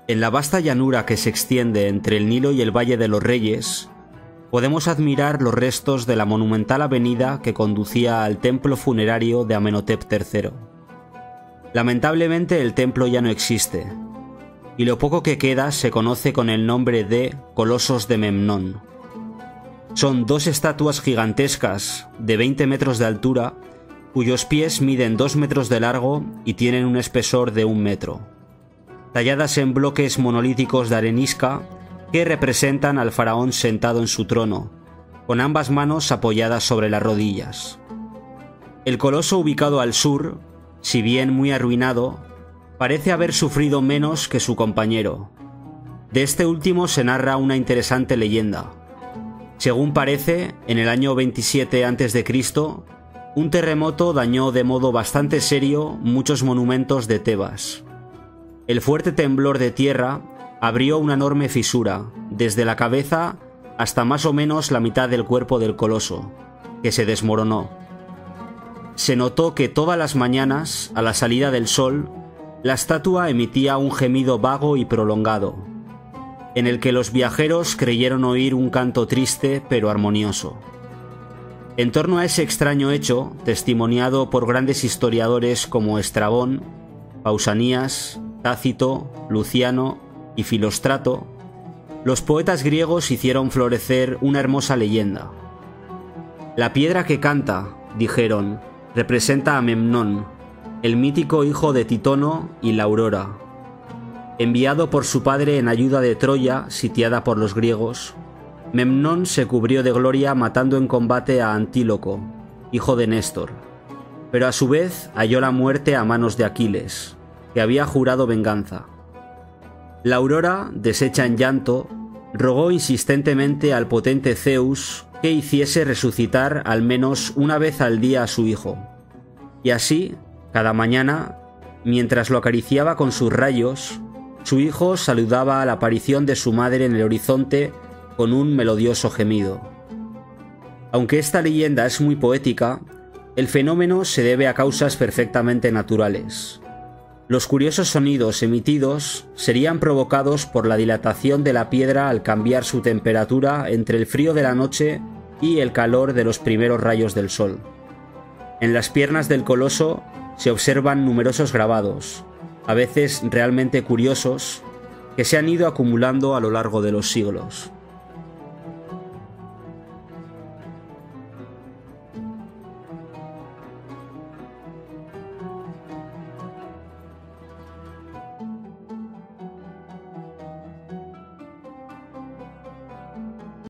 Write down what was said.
En la vasta llanura que se extiende entre el Nilo y el Valle de los Reyes, podemos admirar los restos de la monumental avenida que conducía al templo funerario de Amenhotep III. Lamentablemente el templo ya no existe, y lo poco que queda se conoce con el nombre de Colosos de Memnón. Son dos estatuas gigantescas de 20 metros de altura, cuyos pies miden 2 metros de largo y tienen un espesor de 1 metro, talladas en bloques monolíticos de arenisca que representan al faraón sentado en su trono, con ambas manos apoyadas sobre las rodillas. El coloso ubicado al sur, si bien muy arruinado, parece haber sufrido menos que su compañero. De este último se narra una interesante leyenda. Según parece, en el año 27 a.C., un terremoto dañó de modo bastante serio muchos monumentos de Tebas. El fuerte temblor de tierra abrió una enorme fisura, desde la cabeza hasta más o menos la mitad del cuerpo del coloso, que se desmoronó. Se notó que todas las mañanas, a la salida del sol, la estatua emitía un gemido vago y prolongado, en el que los viajeros creyeron oír un canto triste pero armonioso. En torno a ese extraño hecho, testimoniado por grandes historiadores como Estrabón, Pausanias, Tácito, Luciano y Filóstrato, los poetas griegos hicieron florecer una hermosa leyenda. La piedra que canta, dijeron, representa a Memnón, el mítico hijo de Titono y la Aurora. Enviado por su padre en ayuda de Troya, sitiada por los griegos, Memnón se cubrió de gloria matando en combate a Antíloco, hijo de Néstor, pero a su vez halló la muerte a manos de Aquiles, que había jurado venganza. La Aurora, deshecha en llanto, rogó insistentemente al potente Zeus que hiciese resucitar al menos una vez al día a su hijo, y así, cada mañana, mientras lo acariciaba con sus rayos, su hijo saludaba a la aparición de su madre en el horizonte con un melodioso gemido. Aunque esta leyenda es muy poética, el fenómeno se debe a causas perfectamente naturales. Los curiosos sonidos emitidos serían provocados por la dilatación de la piedra al cambiar su temperatura entre el frío de la noche y el calor de los primeros rayos del sol. En las piernas del coloso se observan numerosos grabados, a veces realmente curiosos, que se han ido acumulando a lo largo de los siglos.